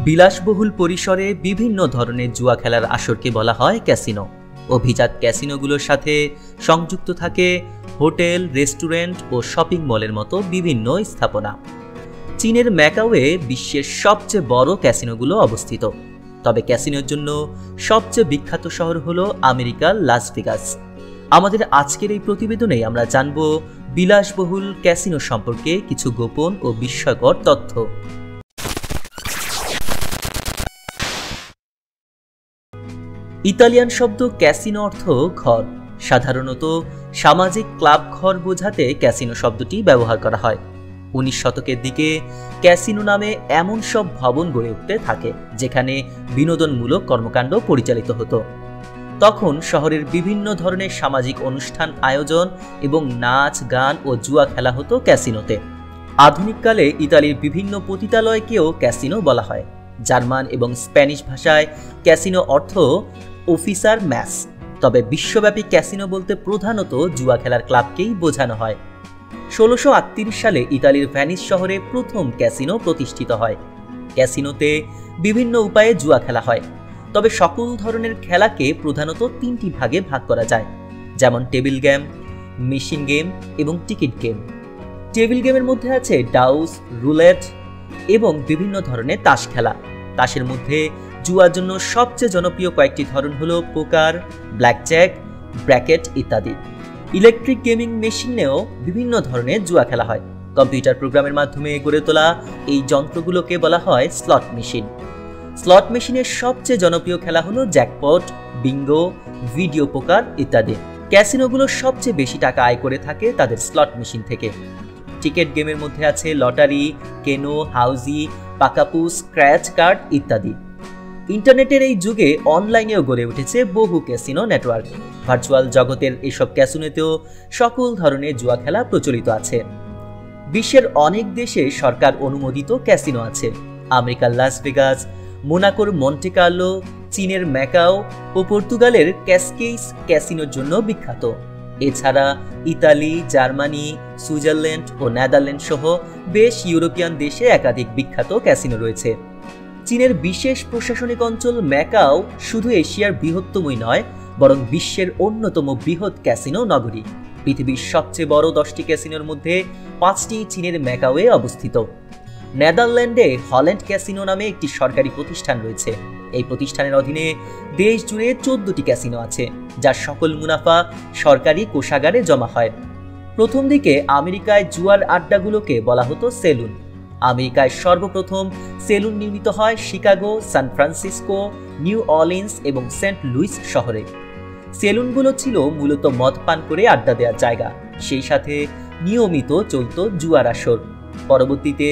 বিলাসবহুল পরিসরে বিভিন্ন ধরনের জুয়া খেলার আসরকে বলা হয় ক্যাসিনো। অভিজাত ক্যাসিনোগুলোর সাথে সংযুক্ত থাকে হোটেল, রেস্টুরেন্ট ও শপিং মলের মতো বিভিন্ন স্থাপনা। চীনের ম্যাকাওয়ে বিশ্বের সবচেয়ে বড় ক্যাসিনোগুলো অবস্থিত। তবে ক্যাসিনোর জন্য সবচেয়ে বিখ্যাত শহর হলো আমেরিকার লাস ভেগাস। আমাদের আজকের এই প্রতিবেদনে আমরা জানব বিলাসবহুল ক্যাসিনো সম্পর্কে কিছু গোপন ও বিস্ময়কর তথ্য। ইতালিয়ান শব্দ ক্যাসিনো অর্থ ঘর। সাধারণত সামাজিক ক্লাব ঘর বোঝাতে ক্যাসিনো শব্দটি ব্যবহার করা হয়। 19 শতকের দিকে ক্যাসিনো নামে এমন সব ভবন গড়ে উঠতে থাকে যেখানে বিনোদনমূলক কর্মকাণ্ড পরিচালিত হতো। তখন শহরের বিভিন্ন ধরনের সামাজিক অনুষ্ঠান আয়োজন এবং নাচ, গান ও জুয়া খেলা হতো ক্যাসিনোতে। আধুনিককালে ইতালির বিভিন্ন পতিতালয়কেও ক্যাসিনো বলা হয়। জার্মান এবং স্প্যানিশ ভাষায় ক্যাসিনো অর্থ অফিসার ম্যাস। তবে বিশ্বব্যাপী ক্যাসিনো বলতে প্রধানত জুয়া খেলার ক্লাবকেই বোঝানো হয়। 1638 সালে ইতালির ভেনিস শহরে প্রথম ক্যাসিনো প্রতিষ্ঠিত হয়। ক্যাসিনোতে বিভিন্ন উপায়ে জুয়া খেলা হয়, তবে সকল ধরনের খেলাকে প্রধানত 3টি ভাগে ভাগ করা যায়, যেমন টেবিল গেম, মেশিন গেম এবং টিকিট গেম। টেবিল গেমের মধ্যে আছে ডাউস, রুলেট এবং বিভিন্ন ধরনের তাস খেলা। তাসের মধ্যে জুয়ার জন্য সবচেয়ে জনপ্রিয় কয়েকটি ধরন হলো পোকার, ব্ল্যাকজ্যাক, ব্র্যাকেট ইত্যাদি। ইলেকট্রিক গেমিং মেশিনেও বিভিন্ন ধরনের জুয়া খেলা হয়। কম্পিউটার প্রোগ্রামের মাধ্যমে গড়ে তোলা এই যন্ত্রগুলোকে বলা হয় স্লট মেশিন। স্লট মেশিনের সবচেয়ে জনপ্রিয় খেলা হলো জ্যাকপট, বিঙ্গো, ভিডিও পোকার ইত্যাদি। ক্যাসিনোগুলো সবচেয়ে বেশি টাকা আয় করে থাকে তাদের স্লট মেশিন থেকে। টিকেট গেমের মধ্যে আছে লটারি, কেনো, হাউজি, পাকাপু, স্ক্র্যাচ কার্ড ইত্যাদি। ইন্টারনেটের এই যুগে অনলাইনেও গড়ে উঠেছে বহু ক্যাসিনো নেটওয়ার্ক। ভার্চুয়াল জগতের এসব ক্যাসিনোতেও সকল ধরনের জুয়া খেলা প্রচলিত আছে। বিশ্বের অনেক দেশে সরকার অনুমোদিত ক্যাসিনো আছে। আমেরিকার লাস ভেগাস, মোনাকোর মন্টে কার্লো, চীনের ম্যাকাও ও পর্তুগালের ক্যাসকেইস ক্যাসিনোর জন্য বিখ্যাত। এছাড়া ইতালি, জার্মানি, সুইজারল্যান্ড ও নেদারল্যান্ড সহ বেশ ইউরোপিয়ান দেশে একাধিক বিখ্যাত ক্যাসিনো রয়েছে। চীনের বিশেষ প্রশাসনিক অঞ্চল ম্যাকাও শুধু এশিয়ার বৃহত্তমই নয়, বরং বিশ্বের অন্যতম বৃহৎ ক্যাসিনো নগরী। পৃথিবীর সবচেয়ে বড় 10টি ক্যাসিনোর মধ্যে 5টি চীনের ম্যাকাওয়ে অবস্থিত। নেদারল্যান্ডে হল্যান্ড ক্যাসিনো নামে একটি সরকারি প্রতিষ্ঠান রয়েছে। এই প্রতিষ্ঠানের অধীনে দেশ জুড়ে 14টি ক্যাসিনো আছে, যার সকল মুনাফা সরকারি কোষাগারে জমা হয়। প্রথম দিকে আমেরিকায় জুয়ার আড্ডাগুলোকে বলা হতো সেলুন। আমেরিকায় সর্বপ্রথম সেলুন নির্মিত হয় Chicago, San Francisco, New Orleans এবং সেন্ট লুইস শহরে। সেলুনগুলো ছিল মূলত মদ পান করে আড্ডা দেওয়ার জায়গা, সেই সাথে নিয়মিত চলত জুয়ার আসর। পরবর্তীতে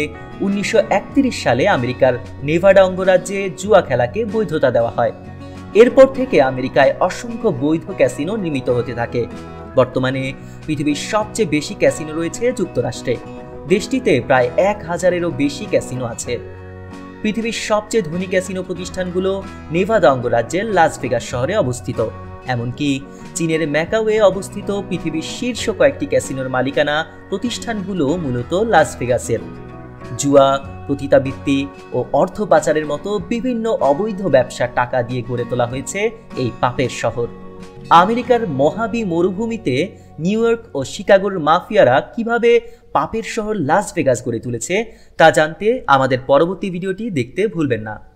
1931 সালে আমেরিকার নেভাডা অঙ্গরাজ্যে জুয়া খেলাকে বৈধতা দেওয়া হয়। এরপর থেকে আমেরিকায় অসংখ্য বৈধ ক্যাসিনো নির্মিত হতে থাকে। বর্তমানে পৃথিবীর সবচেয়ে বেশি ক্যাসিনো রয়েছে যুক্তরাষ্ট্রে। দেশটিতে প্রায় 1000-এরও বেশি ক্যাসিনো আছে। পৃথিবীর সবচেয়ে ধনী ক্যাসিনো প্রতিষ্ঠানগুলো নেভাদা অঙ্গরাজ্যের লাস ভেগাস শহরে অবস্থিত। এমনকি চীনের ম্যাকাওয়ে অবস্থিত পৃথিবীর শীর্ষ কয়েকটি ক্যাসিনোর মালিকানা প্রতিষ্ঠানগুলো মূলত লাস ভেগাসের। জুয়া, পতিতাবৃত্তি ও অর্থ পাচারের মতো বিভিন্ন অবৈধ ব্যবসার টাকা দিয়ে গড়ে তোলা হয়েছে এই পাপের শহর। আমেরিকার মহাবি মরুভূমিতে নিউ ইয়র্ক ও শিকাগোর মাফিয়ারা কিভাবে পাপের শহর লাস ভেগাস গড়ে তুলেছে তা জানতে আমাদের পরবর্তী ভিডিওটি দেখতে ভুলবেন না।